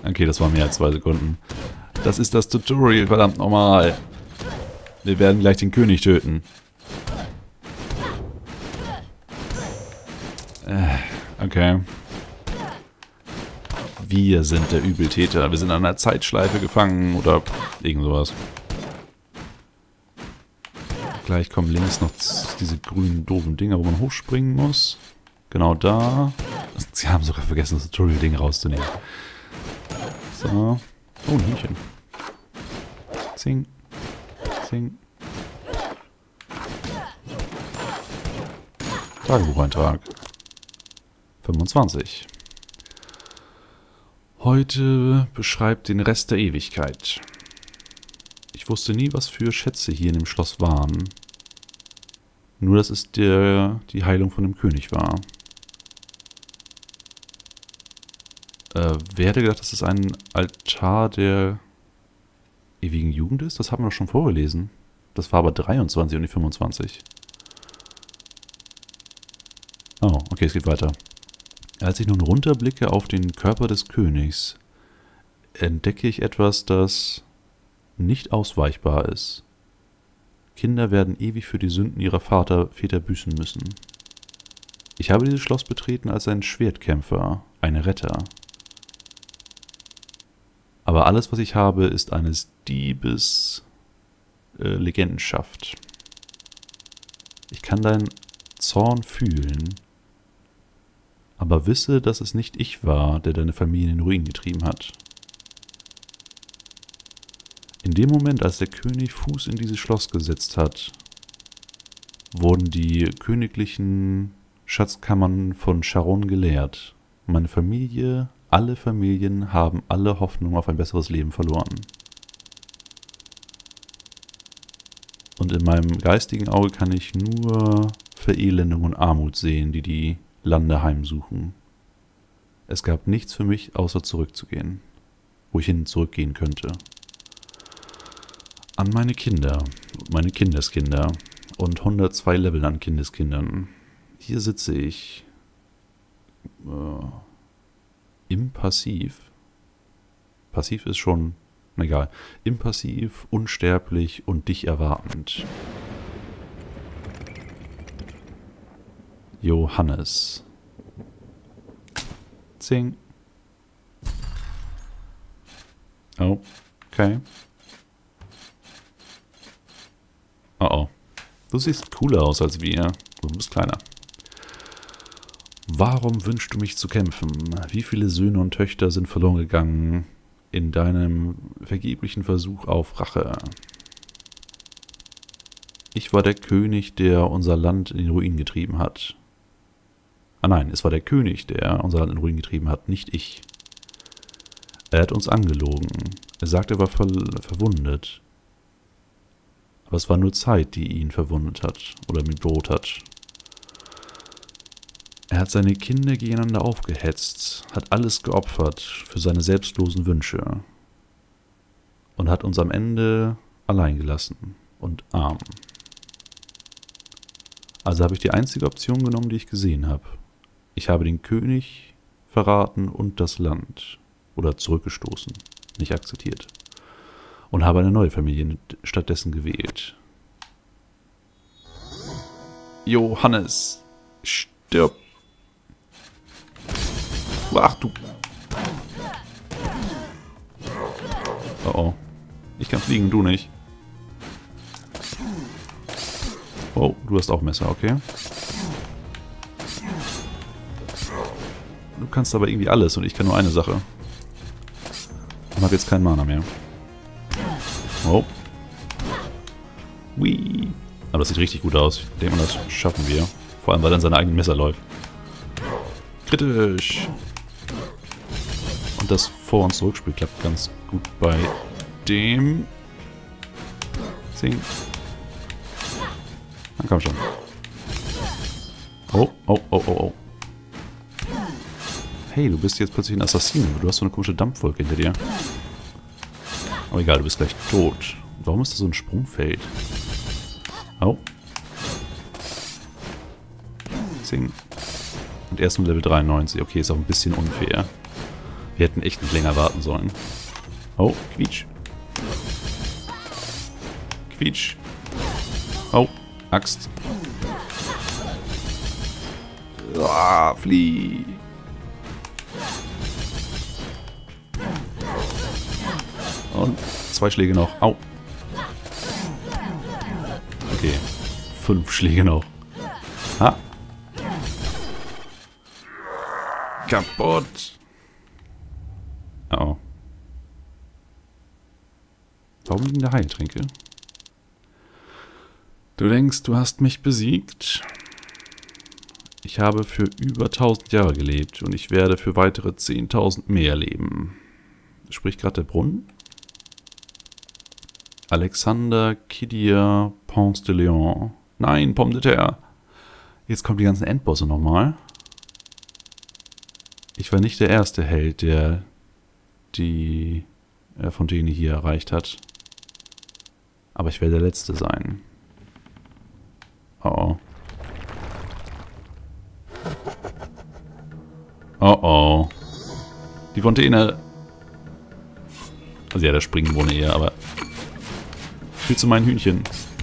Okay, das war mehr als 2 Sekunden. Das ist das Tutorial, verdammt nochmal. Wir werden gleich den König töten. Okay. Wir sind der Übeltäter. Wir sind an einer Zeitschleife gefangen oder irgend sowas. Gleich kommen links noch diese grünen, doofen Dinger, wo man hochspringen muss. Genau da. Sie haben sogar vergessen, das Tutorial-Ding rauszunehmen. So. Oh, ein Hühnchen. Zing. Zing. Tagebucheintrag. 25. Heute beschreibt den Rest der Ewigkeit. Ich wusste nie, was für Schätze hier in dem Schloss waren. Nur, dass es die Heilung von dem König war. Wer hätte gedacht, dass es ein Altar der ewigen Jugend ist? Das haben wir doch schon vorgelesen. Das war aber 23 und nicht 25. Oh, okay, es geht weiter. Als ich nun runterblicke auf den Körper des Königs, entdecke ich etwas, das nicht ausweichbar ist. Kinder werden ewig für die Sünden ihrer Väter büßen müssen. Ich habe dieses Schloss betreten als ein Schwertkämpfer, ein Retter. Aber alles, was ich habe, ist eines Diebes Legendenschaft. Ich kann deinen Zorn fühlen, aber wisse, dass es nicht ich war, der deine Familie in den Ruin getrieben hat. In dem Moment, als der König Fuß in dieses Schloss gesetzt hat, wurden die königlichen Schatzkammern von Charon geleert. Meine Familie, alle Familien haben alle Hoffnung auf ein besseres Leben verloren. Und in meinem geistigen Auge kann ich nur Verelendung und Armut sehen, die die Lande heimsuchen. Es gab nichts für mich, außer zurückzugehen, wo ich hin zurückgehen könnte. An meine Kinder, meine Kindeskinder und 102 Level an Kindeskindern. Hier sitze ich im Passiv. Passiv ist schon, egal. Im Passiv, unsterblich und dich erwartend. Johannes. Zing. Oh, okay. Oh oh. Du siehst cooler aus als wir. Du bist kleiner. Warum wünschst du mich zu kämpfen? Wie viele Söhne und Töchter sind verloren gegangen in deinem vergeblichen Versuch auf Rache? Ich war der König, der unser Land in den Ruin getrieben hat. Ah nein, es war der König, der unser Land in den Ruin getrieben hat, nicht ich. Er hat uns angelogen. Er sagte, er war verwundet. Aber es war nur Zeit, die ihn verwundet hat oder mit bedroht hat. Er hat seine Kinder gegeneinander aufgehetzt, hat alles geopfert für seine selbstlosen Wünsche und hat uns am Ende allein gelassen und arm. Also habe ich die einzige Option genommen, die ich gesehen habe. Ich habe den König verraten und das Land oder zurückgestoßen, nicht akzeptiert. Und habe eine neue Familie stattdessen gewählt. Johannes, stirb! Ach du! Oh oh. Ich kann fliegen, du nicht. Oh, du hast auch Messer, okay. Du kannst aber irgendwie alles und ich kann nur eine Sache. Ich habe jetzt keinen Mana mehr. Oh. Whee. Aber das sieht richtig gut aus. Ich denke mal, das schaffen wir. Vor allem, weil er in seine eigenen Messer läuft. Kritisch. Und das Vor- und Zurückspiel klappt ganz gut bei dem. Zing. Dann komm schon. Oh, oh, oh, oh, oh. Hey, du bist jetzt plötzlich ein Assassine. Du hast so eine komische Dampfwolke hinter dir. Aber egal, du bist gleich tot. Warum ist da so ein Sprungfeld? Oh. Zing. Und erst um Level 93. Okay, ist auch ein bisschen unfair. Wir hätten echt nicht länger warten sollen. Oh, quietsch. Quietsch. Oh, Axt. Ah, flieh. Und 2 Schläge noch. Au. Okay. 5 Schläge noch. Ha. Kaputt. Oh. Warum liegen da Heiltränke? Du denkst, du hast mich besiegt? Ich habe für über 1000 Jahre gelebt und ich werde für weitere 10.000 mehr leben. Spricht gerade der Brunnen? Alexander Kidia Ponce de Leon. Nein, Pomme de Terre. Jetzt kommen die ganzen Endbosse nochmal. Ich war nicht der erste Held, der die Fontäne hier erreicht hat. Aber ich werde der Letzte sein. Oh oh. Oh oh. Die Fontäne. Also ja, der springen wohne eher, aber... Viel zu meinen Hühnchen.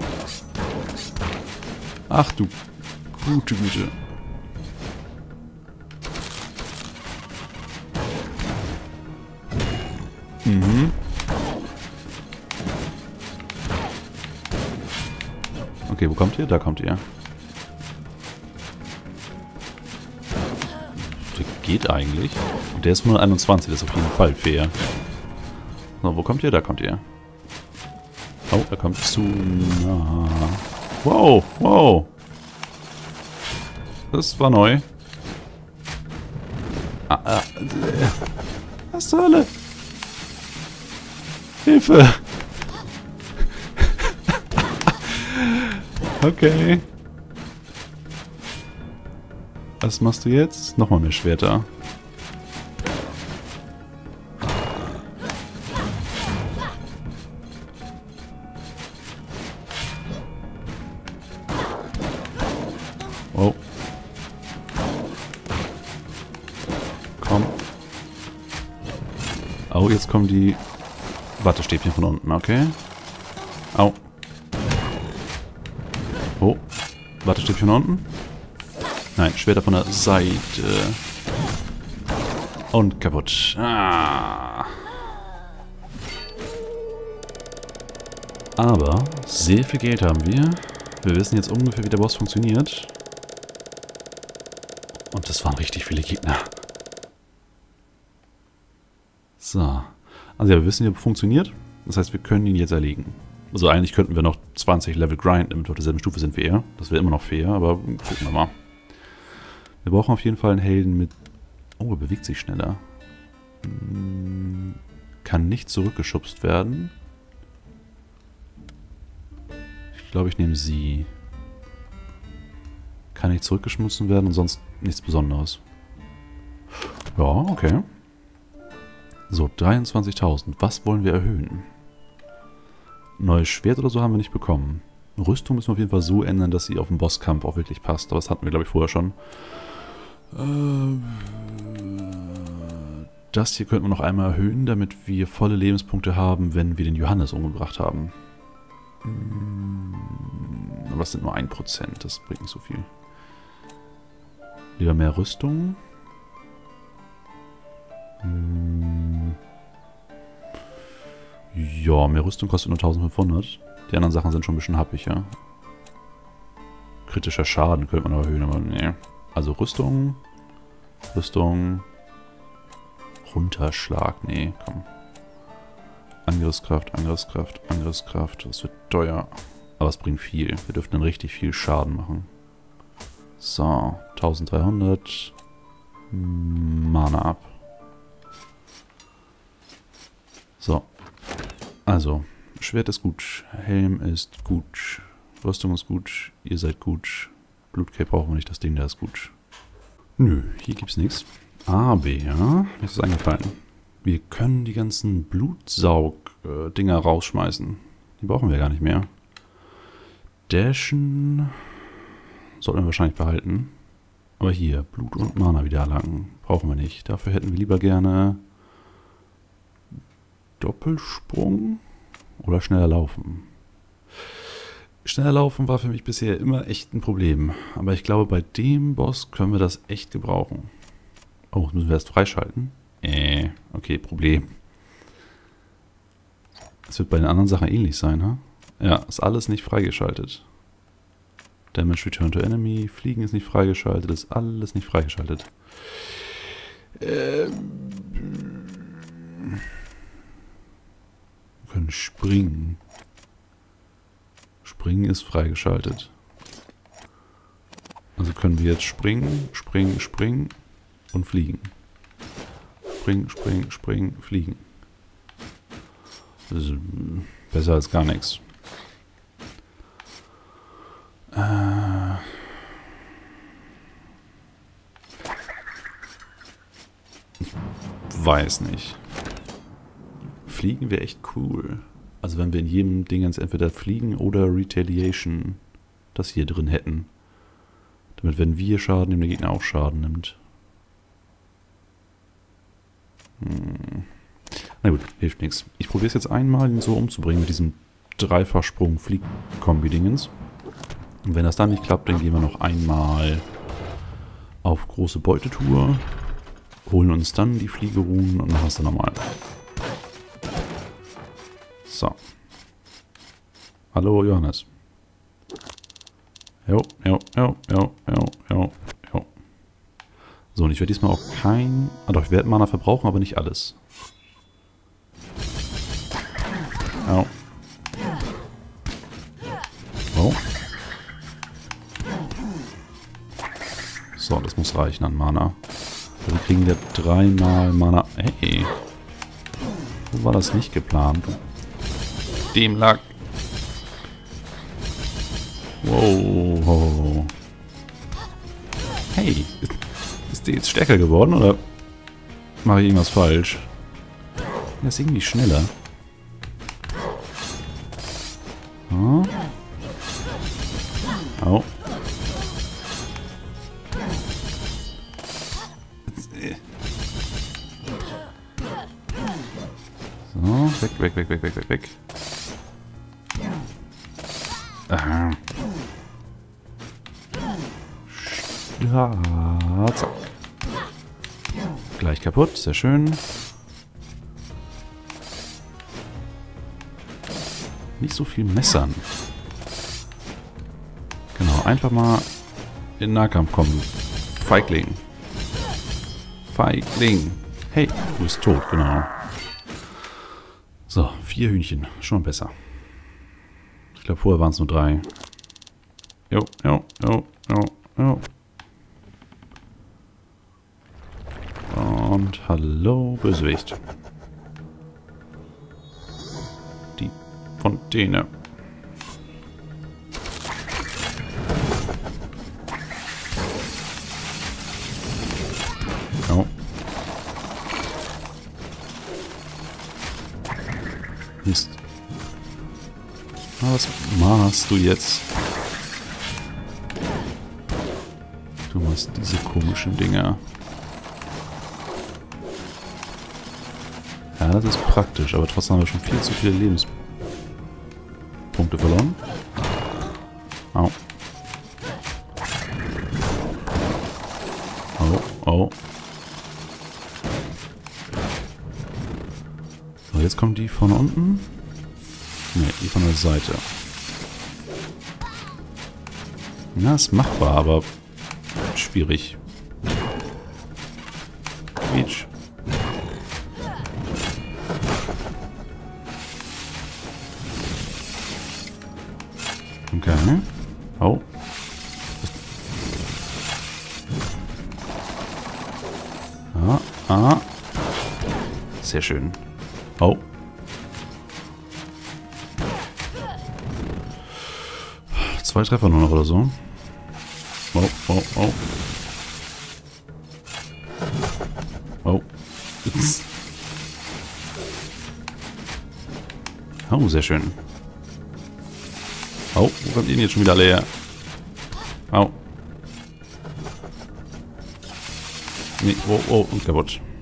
Ach du gute Güte. Mhm. Okay, wo kommt ihr? Da kommt ihr. Der geht eigentlich. Und der ist nur 21, das ist auf jeden Fall fair. So, wo kommt ihr? Da kommt ihr. Oh, er kommt zu nah. Wow, wow. Das war neu. Was zur Hölle? Hilfe! Okay. Was machst du jetzt? Nochmal mehr Schwerter. Oh. Komm. Oh, jetzt kommen die Wattestäbchen von unten, okay. Au. Oh. Wattestäbchen von unten. Nein, Schwerter von der Seite. Und kaputt. Ah. Aber sehr viel Geld haben wir. Wir wissen jetzt ungefähr, wie der Boss funktioniert. Und das waren richtig viele Gegner. So. Also ja, wir wissen, wie er funktioniert. Das heißt, wir können ihn jetzt erlegen. Also eigentlich könnten wir noch 20 Level grinden, damit wir auf derselben Stufe sind wie er. Das wäre immer noch fair, aber gucken wir mal. Wir brauchen auf jeden Fall einen Helden mit... Oh, er bewegt sich schneller. Kann nicht zurückgeschubst werden. Ich glaube, ich nehme sie. Kann nicht zurückgeschmissen werden und sonst nichts Besonderes. Ja, okay. So, 23.000. Was wollen wir erhöhen? Neues Schwert oder so haben wir nicht bekommen. Rüstung müssen wir auf jeden Fall so ändern, dass sie auf den Bosskampf auch wirklich passt. Aber das hatten wir, glaube ich, vorher schon. Das hier könnten wir noch einmal erhöhen, damit wir volle Lebenspunkte haben, wenn wir den Johannes umgebracht haben. Aber das sind nur 1%. Das bringt nicht so viel. Lieber mehr Rüstung. Ja, mehr Rüstung kostet nur 1500. Die anderen Sachen sind schon ein bisschen happig, ja. Kritischer Schaden könnte man noch erhöhen, aber nee. Also Rüstung. Rüstung. Runterschlag. Nee, komm. Angriffskraft, Angriffskraft, Angriffskraft. Das wird teuer. Aber es bringt viel. Wir dürften dann richtig viel Schaden machen. So, 1300. Mana ab. So. Also, Schwert ist gut. Helm ist gut. Rüstung ist gut. Ihr seid gut. Blutcape brauchen wir nicht. Das Ding da ist gut. Nö, hier gibt's nichts. Aber, mir ist es eingefallen. Wir können die ganzen Blutsaug-Dinger rausschmeißen. Die brauchen wir gar nicht mehr. Dashen sollten wir wahrscheinlich behalten. Aber hier, Blut und Mana wieder erlangen. Brauchen wir nicht. Dafür hätten wir lieber gerne Doppelsprung oder schneller laufen? Schneller laufen war für mich bisher immer echt ein Problem. Aber ich glaube, bei dem Boss können wir das echt gebrauchen. Oh, müssen wir erst freischalten? Okay, Problem. Das wird bei den anderen Sachen ähnlich sein, ha? Ja, ist alles nicht freigeschaltet. Damage Return to Enemy, Fliegen ist nicht freigeschaltet, ist alles nicht freigeschaltet. Wir können springen. Springen ist freigeschaltet. Also können wir jetzt springen, springen, springen und fliegen. Springen, springen, springen, fliegen. Das ist besser als gar nichts. Ich weiß nicht. Fliegen wäre echt cool. Also wenn wir in jedem Dingens entweder Fliegen oder Retaliation das hier drin hätten. Damit wenn wir Schaden nehmen, der Gegner auch Schaden nimmt. Na gut, hilft nichts. Ich probiere es jetzt einmal, ihn so umzubringen mit diesem Dreifachsprung-Flieg-Kombi-Dingens. Und wenn das dann nicht klappt, dann gehen wir noch einmal auf große Beutetour, holen uns dann die Fliegeruhen und machen es dann nochmal. So. Hallo Johannes. Jo. So, und ich werde diesmal auch kein... Ah doch, ich werde Mana verbrauchen, aber nicht alles. Oh. Oh. So, das muss reichen an Mana. Wir kriegen ja 3-mal Mana... Hey. So war das nicht geplant. Dem lag... Wow. Hey. Ist der jetzt stärker geworden oder mache ich irgendwas falsch? Der ist irgendwie schneller. Oh. Oh. So, weg. Aha. Ja, zack. Gleich kaputt, sehr schön. Nicht so viel Messern. Genau, einfach mal in Nahkampf kommen. Feigling. Hey, du bist tot, genau. So, 4 Hühnchen. Schon besser. Ich glaube, vorher waren es nur 3. Jo. Und hallo, Bösewicht. Die Fontäne. Oh. Mist. Was machst du jetzt? Du machst diese komischen Dinger. Ja, das ist praktisch, aber trotzdem haben wir schon viel zu viele Lebenspunkte verloren. Au. Oh. So, jetzt kommen die von unten. Ne, die von der Seite. Na, ist machbar, aber schwierig. Quietsch. Okay. Oh. Sehr schön. Oh. Zwei Treffer nur noch oder so. Oh. Oh, sehr schön. Oh, wo kommt ihr denn jetzt schon wieder alle her? Oh. Nee, und kaputt.